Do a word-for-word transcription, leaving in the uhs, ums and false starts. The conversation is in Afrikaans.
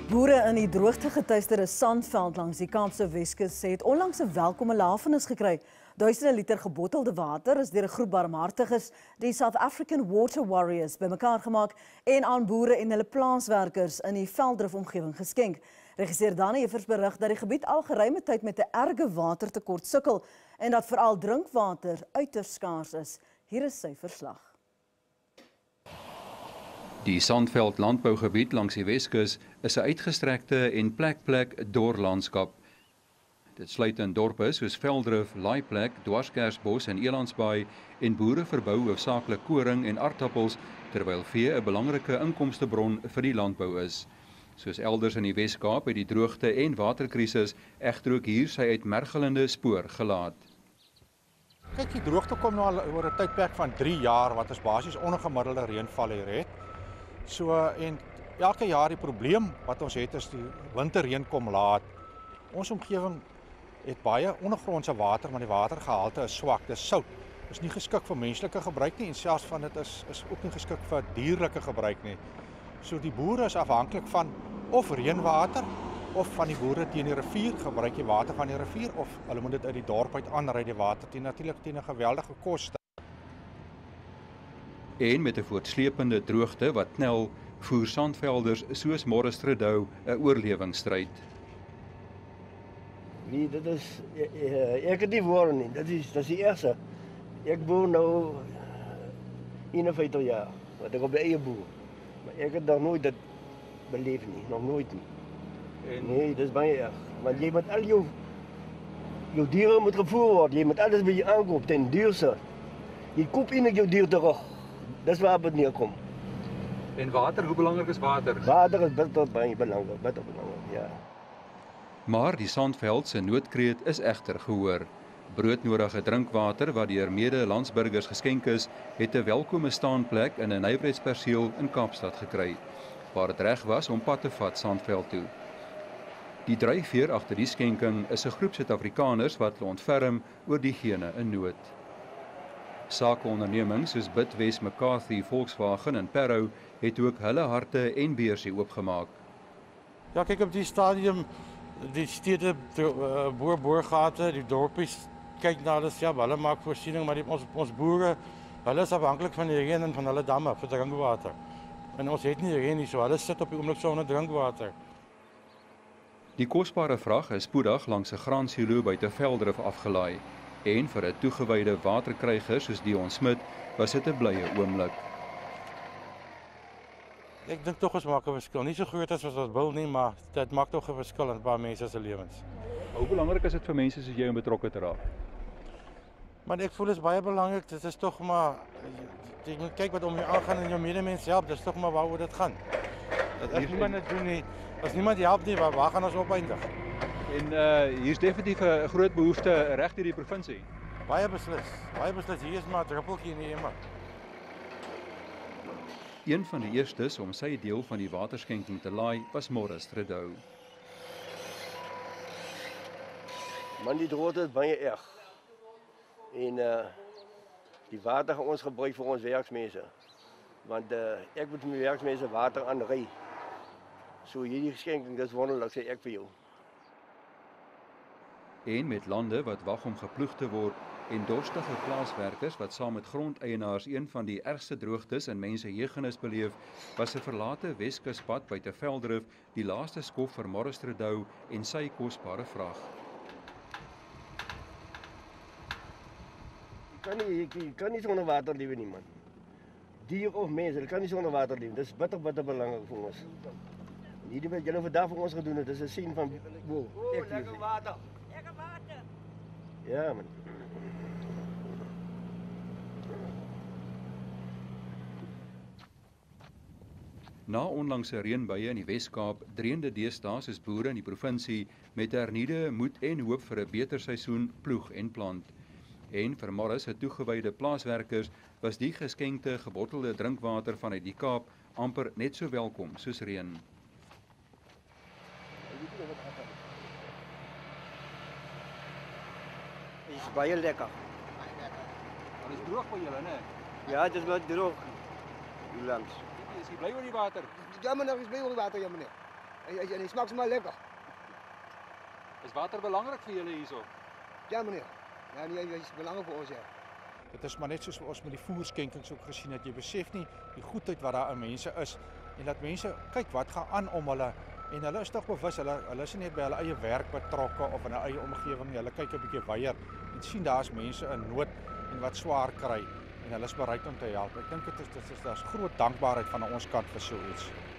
Boere in die droogte getuisterde Sandveld langs die Kaapse Weskus het onlangs 'n welkome lafenis gekry. Duisende liter gebottelde water is deur 'n groep barmhartiges, die South African Water Warriors, bymekaar gemaak en aan boere en hulle plaaswerkers in die Velddrif omgewing geskenk. Regisseur Danny Evers berig dat die gebied al geruime tyd met 'n erge watertekort sukkel en dat veral drinkwater uiters skaars is. Hier is sy verslag. Die Sandveld landbougebied langs die Weskus is 'n uitgestrekte en plek-plek dorlandskap. Dit sluit in dorpe soos Velddrif, Laaiplek, Dwarskersbos en Elandsbaai en boere verbou hoofsaaklik koring en aardappels terwyl vee 'n belangrike inkomstebron vir die landbou is. Soos elders in die Wes-Kaap het die droogte en waterkrisis egter ook hier sy uitmergelende spoor gelaat. Kyk, die droogte kom nou al oor 'n tydperk van drie jaar wat ons basies ongemiddelde reënval hier het. So en elke jaar die probleem wat ons het is die winterreën kom laat. Ons omgewing het baie ondergrondse water, maar die watergehalte is swak, dis sout. Is nie geskik vir menslike gebruik nie en selfs van dit is is ook nie geskik vir dierlike gebruik nie. So die boere is afhanklik van of reënwater of van die boere teen die rivier, gebruik die water van die rivier of hulle moet dit uit die dorp uit aanry die water teen natuurlik teen 'n geweldige koste. En met 'n voortsleepende droogte wat knel, voer Sandvelders soos Morris Trudeau 'n oorlewingsstryd. Nee, dit is ek het nie woorde nie. Dit is dit is die eerste. Ek boer nou eenenvyftig jaar, wat ek op die eie boer. Maar ek het nog nooit dit beleef nie, nog nooit nie. En nee, dit is baie erg. Want jy moet al jou jou diere moet gevoer word. Jy moet alles by jou aankoop ten duurste. Jy koop eintlik jou dier terug. Dis waar dit neerkom. En water, hoe belangrik is water? Water is bitter baie belangrik, bitter belangrik, ja. Maar die Sandveld se noodkreet is egter gehoor. Broodnodige drinkwater wat deur mede-landsburgers geskenk is, het 'n welkome staanplek in 'n nywerheidsperseel in Kaapstad gekry, waar dit reg was om pad te vat Sandveld toe. Die dryfveer agter die skenking is 'n groep Suid-Afrikaners wat hulle ontferm oor diegene in nood. Sakeondernemings soos Bidwest, McCarthy, Volkswagen en Parow het ook hulle harte en beursie oopgemaak. Ja, kyk op die stadium, die stede uh, boor boorgate, die dorpies kyk na hulle self, hulle maak voorsiening, maar die, ons ons boere, hulle is afhanklik van die reën en van hulle damme vir drinkwater. En ons het nie reën nie, so hulle sit op die oomblik sonder drinkwater. Die kosbare vrag is spoedig langs 'n graansilo buite Velddrif afgelaai. En vir 'n toegewyde waterkryger soos Dion Smit was dit 'n blye oomblik. Ek dink tog ons maak 'n verskil. Nie so groot as wat ons wil nie, maar dit maak tog 'n verskil in 'n paar mense se lewens. Hoe belangrik is dit vir mense soos jy om betrokke te raak? Maar ek voel dit is baie belangrik. Dit is tog maar jy moet kyk wat om jou aangaan en jou medemens help. Dis tog maar waaroor dit gaan. Dat as niemand dit doen nie, as niemand help nie, waar, waar gaan ons opeindig? En uh hier's definitief 'n groot behoefte reg deur die provinsie. Baie beslis. Baie beslis. Hier is maar 'n druppeltjie in die emmer. Een van die eerstes om sy deel van die waterskenking te laai was Morris Trudeau. Man, die droogte is baie erg. En uh die water gaan ons gebruik vir ons werksmense. Want uh ek moet my werksmense water aanry. So hierdie geskenking, dis wonderlik, sê ek vir jou. En met lande wat wag om geploeg te word en dorstige plaaswerkers wat saam met grondeienaars een van die ergste droogtes in mense jeugenis beleef, was 'n verlate Weskuspad buite Velddrif die laaste skof vir Morris Trudeau en sy kosbare vrag. Jy kan nie, jy kan nie sonder water lewe nie, man. Dier of mens, hulle kan nie sonder water lewe. Dis bitter bitter belangrik vir ons. Hierdie wat julle vandag vir ons gedoen het, dis 'n sien van wow, ek lekker water. Lekker water. Ja, man. Na onlangse reënbuie in die Wes-Kaap dreende deesdae soos boere in die provinsie met hernieude moed en hoop vir 'n beter seisoen ploeg en plant. En vir Morris se toegewyde plaaswerkers was die geskenkte gebottelde drinkwater vanuit die Kaap amper net so welkom soos reën. Dit is baie lekker. Dit is droog vir julle, né? Ja, dit is wat droog. Hier langs. Is jy bly oor die water? Ja meneer, is bly oor die water, ja meneer. En, en die smaakt maar lekker. Is water belangrik vir julle hierso? Ja meneer. Ja, nee, dit is belangrijk voor ons, ja. Dit is maar net soos ons met die voerskenkings ook gesien het. Jy besef nie die goedheid wat daar in mense is en dat mense kyk wat gaan aan om hulle en hulle is tog bewus, hulle hulle is nie net by hulle eie werk betrokke of in 'n eie omgewing nie. Hulle kyk 'n bietjie weier en sien daar's mense in nood en wat swaar kry en hulle is bereid om te help. Ek dink dit is dit is daar's groot dankbaarheid van ons kant vir so iets.